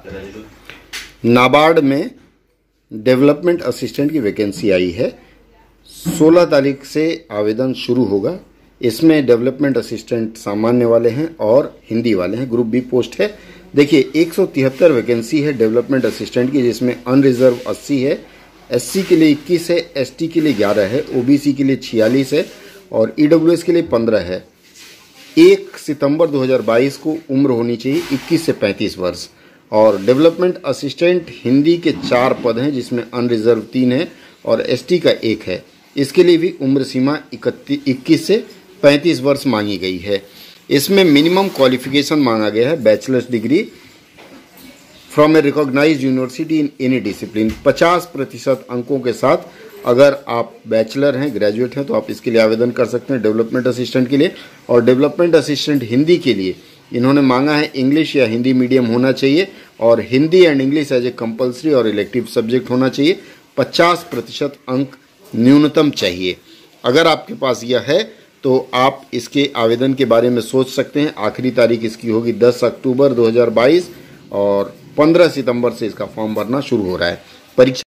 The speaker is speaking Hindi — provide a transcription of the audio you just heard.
नाबार्ड में डेवलपमेंट असिस्टेंट की वैकेंसी आई है। 16 तारीख से आवेदन शुरू होगा। इसमें डेवलपमेंट असिस्टेंट सामान्य वाले हैं और हिंदी वाले हैं। ग्रुप बी पोस्ट है। देखिए 173 वैकेंसी है डेवलपमेंट असिस्टेंट की, जिसमें अनरिजर्व 80 है, एससी के लिए 21 है, एसटी के लिए 11 है, ओबीसी के लिए 46 है और ईडब्ल्यूएस के लिए 15 है। 1 सितंबर 2022 को उम्र होनी चाहिए 21 से 35 वर्ष। और डेवलपमेंट असिस्टेंट हिंदी के 4 पद हैं, जिसमें अनरिजर्व 3 है और एसटी का 1 है। इसके लिए भी उम्र सीमा 21 से 35 वर्ष मांगी गई है। इसमें मिनिमम क्वालिफिकेशन मांगा गया है bachelors degree from a recognised university in any discipline. 50% अंकों के साथ अगर आप बैचलर हैं, ग्रेजुएट हैं, तो आप इसके लिए आवेदन कर सकते हैं डेवलपमेंट असिस्टेंट के लिए। और डेवलपमेंट असिस्टेंट हिंदी के लिए इन्होंने मांगा है इंग्लिश या हिंदी मीडियम होना चाहिए और Hindi and English as a compulsory और इलेक्टिव सब्जेक्ट होना चाहिए। 50% अंक न्यूनतम चाहिए। अगर आपके पास यह है तो आप इसके आवेदन के बारे में सोच सकते हैं। आखिरी तारीख इसकी होगी 10 अक्टूबर 2022 और 15 सितंबर से इसका फॉर्म भरना शुरू हो रहा है। परीक्षा